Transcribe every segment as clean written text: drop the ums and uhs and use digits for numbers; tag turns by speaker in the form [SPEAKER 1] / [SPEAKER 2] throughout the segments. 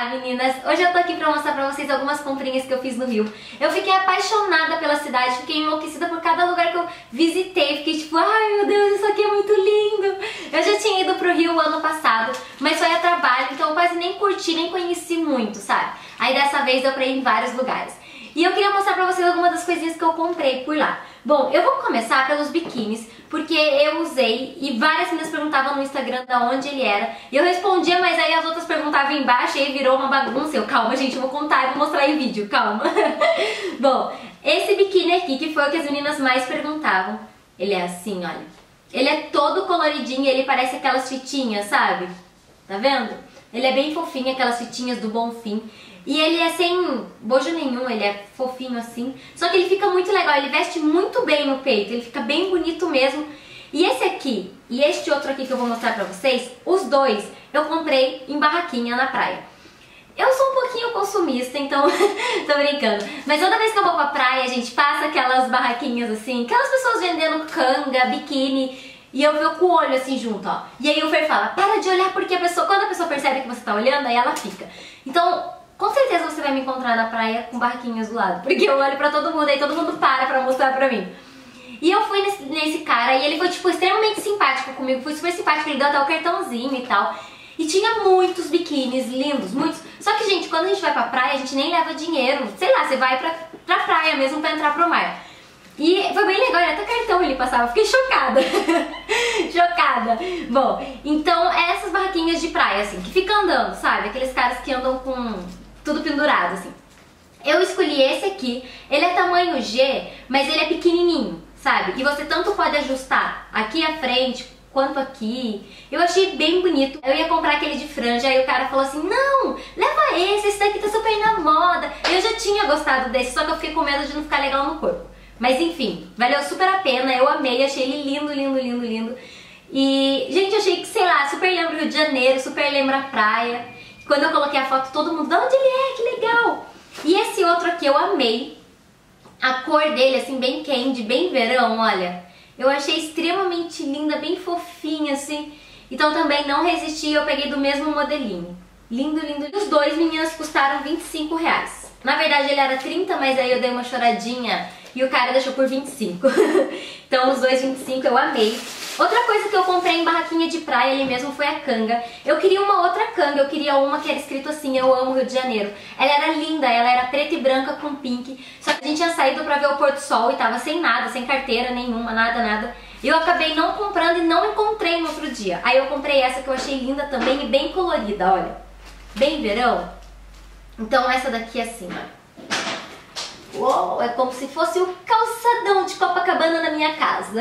[SPEAKER 1] Olá meninas, hoje eu tô aqui pra mostrar pra vocês algumas comprinhas que eu fiz no Rio. Eu fiquei apaixonada pela cidade, fiquei enlouquecida por cada lugar que eu visitei. Fiquei tipo, ai meu Deus, isso aqui é muito lindo. Eu já tinha ido pro Rio ano passado, mas foi a trabalho, então eu quase nem curti, nem conheci muito, sabe? Aí dessa vez deu pra ir em vários lugares. E eu queria mostrar pra vocês algumas das coisinhas que eu comprei por lá. Bom, eu vou começar pelos biquínis, porque eu usei e várias meninas perguntavam no Instagram de onde ele era. E eu respondia, mas aí as outras perguntavam embaixo e aí virou uma bagunça. Eu, calma gente, eu vou contar e vou mostrar em vídeo, calma. Bom, esse biquíni aqui, que foi o que as meninas mais perguntavam, ele é assim, olha. Ele é todo coloridinho, ele parece aquelas fitinhas, sabe? Tá vendo? Ele é bem fofinho, aquelas fitinhas do Bonfim. E ele é sem bojo nenhum, ele é fofinho assim. Só que ele fica muito legal, ele veste muito bem no peito, ele fica bem bonito mesmo. E esse aqui e este outro aqui que eu vou mostrar pra vocês, os dois eu comprei em barraquinha na praia. Eu sou um pouquinho consumista, então tô brincando. Mas toda vez que eu vou pra praia, a gente passa aquelas barraquinhas assim, aquelas pessoas vendendo canga, biquíni. E eu fico com o olho assim junto, ó. E aí o Fer fala, para de olhar porque quando a pessoa percebe que você tá olhando, aí ela fica. Então, com certeza você vai me encontrar na praia com barraquinhas do lado. Porque eu olho pra todo mundo, aí todo mundo para mostrar pra mim. E eu fui nesse cara e ele foi, tipo, extremamente simpático comigo. Foi super simpático, ele deu até o cartãozinho e tal. E tinha muitos biquínis lindos, muitos. Só que, gente, quando a gente vai pra praia, a gente nem leva dinheiro. Sei lá, você vai pra praia mesmo pra entrar pro mar. E foi bem legal, até cartão ele passava, fiquei chocada. Chocada. Bom, então é essas barraquinhas de praia, assim, que ficam andando, sabe? Aqueles caras que andam com tudo pendurado, assim. Eu escolhi esse aqui, ele é tamanho G, mas ele é pequenininho, sabe? E você tanto pode ajustar aqui à frente, quanto aqui. Eu achei bem bonito. Eu ia comprar aquele de franja, aí o cara falou assim, não, leva esse daqui tá super na moda. Eu já tinha gostado desse, só que eu fiquei com medo de não ficar legal no corpo. Mas enfim, valeu super a pena, eu amei, achei ele lindo, lindo, lindo, lindo. E, gente, eu achei que, sei lá, super lembra o Rio de Janeiro, super lembra a praia. Quando eu coloquei a foto, todo mundo, de onde ele é? Que legal! E esse outro aqui eu amei. A cor dele, assim, bem candy, bem verão, olha. Eu achei extremamente linda, bem fofinha, assim. Então também não resisti, eu peguei do mesmo modelinho. Lindo, lindo. Os dois, meninas, custaram R$25. Na verdade ele era 30, mas aí eu dei uma choradinha e o cara deixou por 25. Então os dois 25 eu amei. Outra coisa que eu comprei em barraquinha de praia ali mesmo foi a canga. Eu queria uma outra canga, eu queria uma que era escrito assim, eu amo Rio de Janeiro. Ela era linda, ela era preta e branca com pink. Só que a gente tinha saído pra ver o pôr do sol e tava sem nada, sem carteira nenhuma, nada. E eu acabei não comprando e não encontrei no outro dia. Aí eu comprei essa que eu achei linda também e bem colorida, olha. Bem verão. Então essa daqui é assim, ó. Uou, é como se fosse o calçadão de Copacabana na minha casa.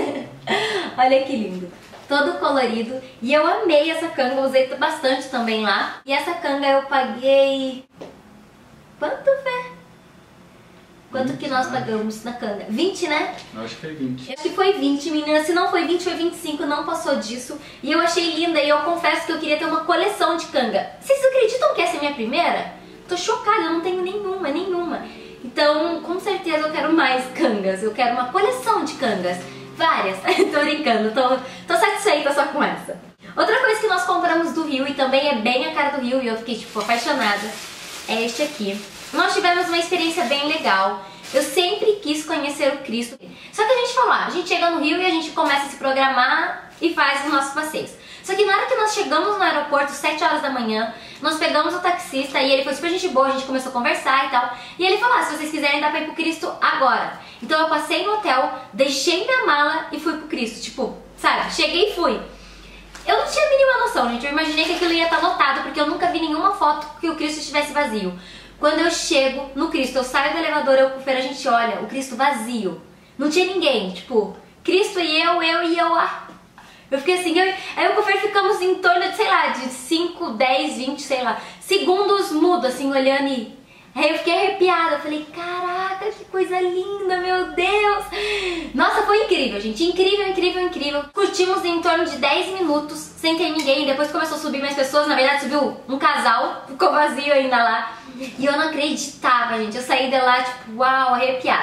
[SPEAKER 1] Olha que lindo. Todo colorido. E eu amei essa canga, usei bastante também lá. E essa canga eu paguei... Quanto, Fê? Quanto que nós pagamos na canga? 20, né?
[SPEAKER 2] Eu acho que foi 20.
[SPEAKER 1] Acho que foi 20, meninas. Se não foi 20, foi 25, não passou disso. E eu achei linda e eu confesso que eu queria ter uma coleção de canga. Vocês acreditam que essa é a minha primeira? Tô chocada, eu não tenho nenhuma. Então, com certeza eu quero mais cangas. Eu quero uma coleção de cangas. Várias. Tô brincando, tô satisfeita só com essa. Outra coisa que nós compramos do Rio e também é bem a cara do Rio e eu fiquei, tipo, apaixonada, é este aqui. Nós tivemos uma experiência bem legal. Eu sempre quis conhecer o Cristo. Só que a gente falou, a gente chega no Rio e a gente começa a se programar e faz os nossos passeios. Só que na hora que nós chegamos no aeroporto, 7 horas da manhã, nós pegamos o taxista e ele foi super gente boa, a gente começou a conversar e tal. E ele falou, se vocês quiserem dá pra ir pro Cristo agora. Então eu passei no hotel, deixei minha mala e fui pro Cristo. Tipo, sabe, cheguei e fui. Eu não tinha a mínima noção, gente. Eu imaginei que aquilo ia estar lotado, porque eu nunca vi nenhuma foto que o Cristo estivesse vazio. Quando eu chego no Cristo, eu saio do elevador, eu com o Fer, a gente olha, o Cristo vazio. Não tinha ninguém, tipo, Cristo e eu e eu, Eu fiquei assim, aí eu com o Fer ficamos em torno de, sei lá, de 5, 10, 20, sei lá, segundos mudo, assim, olhando e... Aí eu fiquei arrepiada, eu falei, caraca, que coisa linda, meu Deus! Nossa, foi incrível, gente, incrível. Curtimos em torno de 10 minutos, sem ter ninguém, depois começou a subir mais pessoas, na verdade subiu um casal, ficou vazio ainda lá. E eu não acreditava, gente, eu saí de lá, tipo, uau, arrepiada.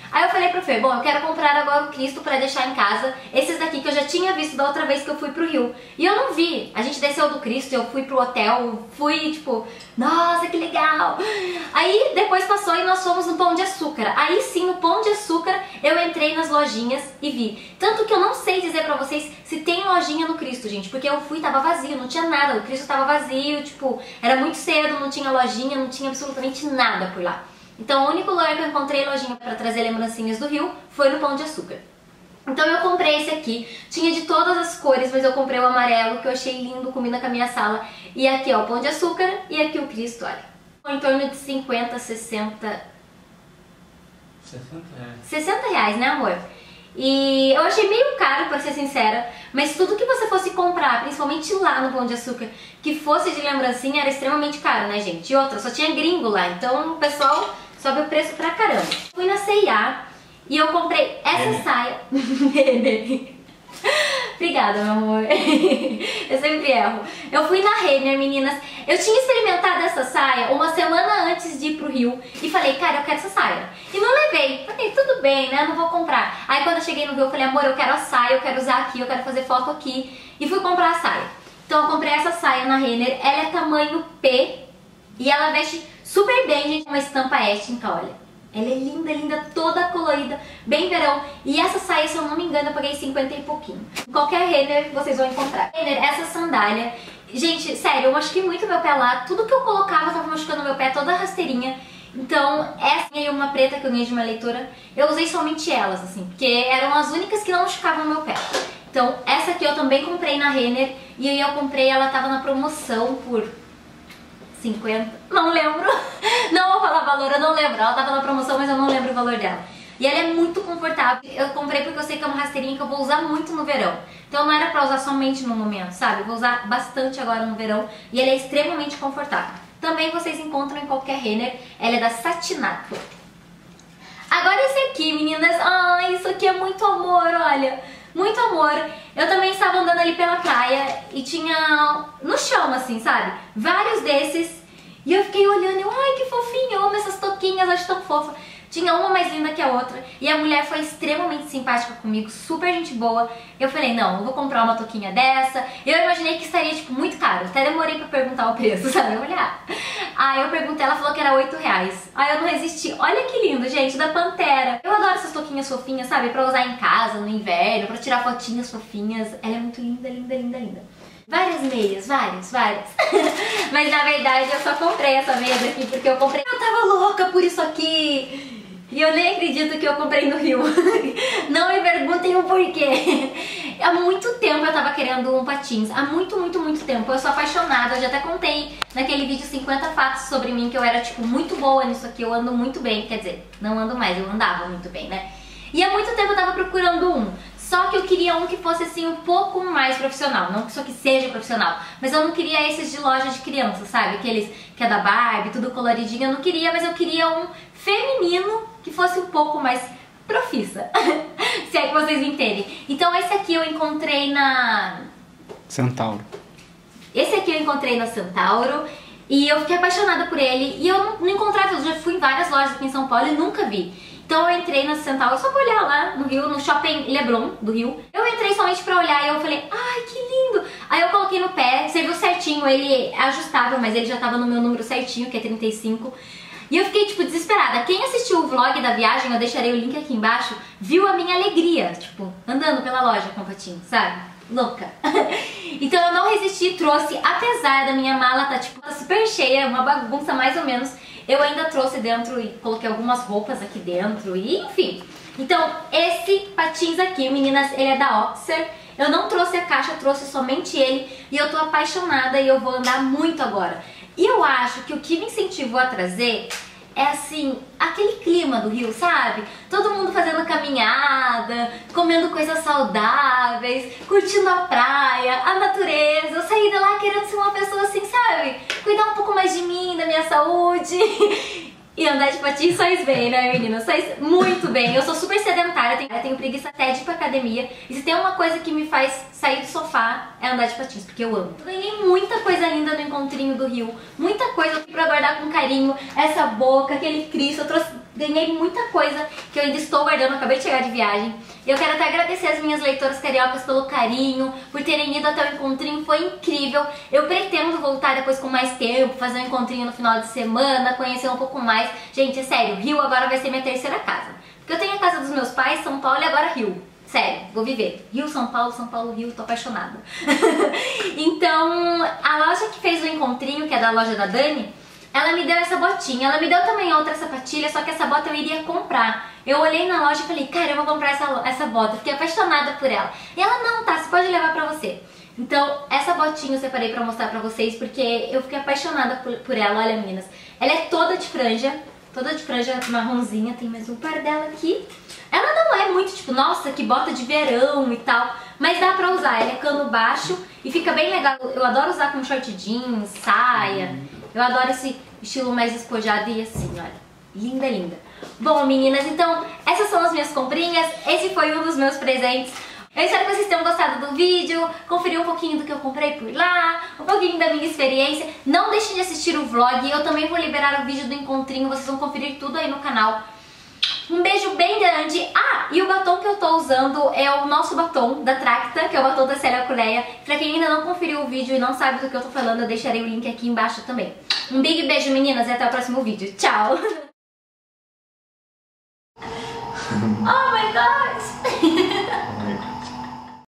[SPEAKER 1] Aí eu falei pro Fê, bom, eu quero comprar agora o Cristo pra deixar em casa, esses daqui que eu já tinha visto da outra vez que eu fui pro Rio. E eu não vi, a gente desceu do Cristo, eu fui pro hotel, fui tipo, nossa, que legal. Aí depois passou e nós fomos no Pão de Açúcar. Aí sim, no Pão de Açúcar, eu entrei nas lojinhas e vi. Tanto que eu não sei dizer pra vocês se tem lojinha no Cristo, gente, porque eu fui e tava vazio, não tinha nada, o Cristo tava vazio, tipo, era muito cedo, não tinha lojinha, não tinha absolutamente nada por lá. Então o único lugar que eu encontrei lojinha pra trazer lembrancinhas do Rio foi no Pão de Açúcar. Então eu comprei esse aqui, tinha de todas as cores, mas eu comprei o amarelo, que eu achei lindo, combina com a minha sala. E aqui ó, o Pão de Açúcar e aqui o Cristo, olha. Em torno de 50, 60... 60 reais, né amor? E eu achei meio caro, pra ser sincera, mas tudo que você fosse comprar, principalmente lá no Pão de Açúcar, que fosse de lembrancinha, era extremamente caro, né gente? E outra, só tinha gringo lá, então o pessoal sobe o preço pra caramba. Fui na C&A e eu comprei essa saia. Obrigada, meu amor. Eu sempre erro. Eu fui na Renner, meninas. Eu tinha experimentado essa saia uma semana antes de ir pro Rio e falei, cara, eu quero essa saia. E não levei. Falei, tudo bem, né? Não vou comprar. Aí quando eu cheguei no Rio, eu falei, amor, eu quero a saia, eu quero usar aqui, eu quero fazer foto aqui. E fui comprar a saia. Então eu comprei essa saia na Renner. Ela é tamanho P e ela veste super bem, gente. Uma estampa étnica, olha. Ela é linda, linda, toda colorida, bem verão. E essa saia, se eu não me engano, eu paguei 50 e pouquinho. Em qualquer Renner vocês vão encontrar. Renner, essa sandália. Gente, sério, eu machuquei muito meu pé lá. Tudo que eu colocava tava machucando meu pé, toda rasteirinha. Então, essa e uma preta que eu ganhei de uma leitora, eu usei somente elas, assim, porque eram as únicas que não machucavam meu pé. Então, essa aqui eu também comprei na Renner. E aí eu comprei, ela tava na promoção por 50, não lembro, não vou falar valor, eu não lembro, ela tava na promoção, mas eu não lembro o valor dela. E ela é muito confortável, eu comprei porque eu sei que é uma rasteirinha que eu vou usar muito no verão. Então não era pra usar somente no momento, sabe? Eu vou usar bastante agora no verão e ela é extremamente confortável. Também vocês encontram em qualquer Renner, ela é da Satinato. Agora esse aqui, meninas, ai, isso aqui é muito amor, olha. Muito amor. Eu também estava andando ali pela praia e tinha no chão, assim, sabe? Vários desses. E eu fiquei olhando e eu, ai, que fofinho, eu amo essas toquinhas, acho tão fofa. Tinha uma mais linda que a outra. E a mulher foi extremamente simpática comigo, super gente boa. Eu falei, não, eu vou comprar uma toquinha dessa. Eu imaginei que estaria, tipo, muito caro. Até demorei pra perguntar o preço, sabe? Eu olhei, Aí eu perguntei, ela falou que era 8 reais. Aí eu não resisti. Olha que lindo, gente, da Pantera. Eu adoro essas toquinhas fofinhas, sabe? Pra usar em casa, no inverno, pra tirar fotinhas fofinhas. Ela é muito linda, linda, linda, linda. Várias meias, várias. Mas na verdade eu só comprei essa meia daqui porque eu comprei. Eu tava louca por isso aqui. E eu nem acredito que eu comprei no Rio. Não me perguntem o porquê. Há muito tempo eu tava querendo um patins. Há muito, muito, muito tempo. Eu sou apaixonada. Eu já até contei naquele vídeo 50 fatos sobre mim que eu era, tipo, muito boa nisso aqui. Eu ando muito bem. Quer dizer, não ando mais. Eu andava muito bem, né? E há muito tempo eu tava procurando um. Só que eu queria um que fosse, assim, um pouco mais profissional. Não que só que seja profissional. Mas eu não queria esses de loja de criança, sabe? Aqueles que é da Barbie, tudo coloridinho. Eu não queria, mas eu queria um feminino que fosse um pouco mais profissa. Se é que vocês me entendem. Então esse aqui eu encontrei na...
[SPEAKER 2] Centauro.
[SPEAKER 1] Esse aqui eu encontrei na Centauro. E eu fiquei apaixonada por ele. E eu não encontrava, eu já fui em várias lojas aqui em São Paulo e nunca vi. Então eu entrei na Centauro só pra olhar lá no Rio, no Shopping Leblon do Rio. Eu entrei somente pra olhar e eu falei, ai que lindo! Aí eu coloquei no pé, serviu certinho, ele é ajustável, mas ele já tava no meu número certinho, que é 35. E eu fiquei, tipo, desesperada. Quem assistiu o vlog da viagem, eu deixarei o link aqui embaixo, viu a minha alegria, tipo, andando pela loja com o patinho, sabe? Louca. Então eu não resisti, trouxe, apesar da minha mala tá, tipo, super cheia, uma bagunça mais ou menos, eu ainda trouxe dentro e coloquei algumas roupas aqui dentro e enfim. Então esse patins aqui, meninas, ele é da Oxer. Eu não trouxe a caixa, eu trouxe somente ele e eu tô apaixonada e eu vou andar muito agora. E eu acho que o que me incentivou a trazer é assim, aquele clima do Rio, sabe? Todo mundo fazendo caminhada, comendo coisas saudáveis, curtindo a praia, a natureza. Eu saí de lá querendo ser uma pessoa assim, sabe? Cuidar um pouco mais de mim, da minha saúde. E andar de patins faz bem, né, meninas? Faz muito bem. Eu sou super sedentária, eu tenho preguiça até de ir pra academia. E se tem uma coisa que me faz sair do sofá, é andar de patins, porque eu amo. Eu ganhei muita coisa linda no encontrinho do Rio. Muita coisa pra guardar com carinho. Essa boca, aquele Cristo. Eu trouxe ganhei muita coisa que eu ainda estou guardando, acabei de chegar de viagem. Eu quero até agradecer as minhas leitoras cariocas pelo carinho, por terem ido até o encontrinho, foi incrível. Eu pretendo voltar depois com mais tempo, fazer um encontrinho no final de semana, conhecer um pouco mais. Gente, é sério, Rio agora vai ser minha terceira casa. Porque eu tenho a casa dos meus pais, São Paulo, e agora Rio. Sério, vou viver. Rio, São Paulo, Rio, tô apaixonada. Então, a loja que fez o encontrinho, que é da loja da Dani, ela me deu essa botinha, ela me deu também outra sapatilha, só que essa bota eu iria comprar. Eu olhei na loja e falei, cara, eu vou comprar essa bota, fiquei apaixonada por ela. E ela, não, tá, você pode levar pra você. Então, essa botinha eu separei pra mostrar pra vocês, porque eu fiquei apaixonada por ela, olha meninas. Ela é toda de franja marronzinha, tem mais um par dela aqui. Ela não é muito tipo, nossa, que bota de verão e tal, mas dá pra usar, ela é cano baixo e fica bem legal. Eu adoro usar com short jeans, saia, eu adoro esse estilo mais espojado e assim, olha, linda, linda. Bom, meninas, então essas são as minhas comprinhas, esse foi um dos meus presentes. Eu espero que vocês tenham gostado do vídeo, conferir um pouquinho do que eu comprei por lá, um pouquinho da minha experiência. Não deixem de assistir o vlog, eu também vou liberar o vídeo do encontrinho, vocês vão conferir tudo aí no canal. Um beijo bem grande. Ah, e o batom que eu tô usando é o nosso batom da Tracta, que é o batom da Célia Culeia. Pra quem ainda não conferiu o vídeo e não sabe do que eu tô falando, eu deixarei o link aqui embaixo também. Um big beijo, meninas, e até o próximo vídeo. Tchau! Oh my gosh!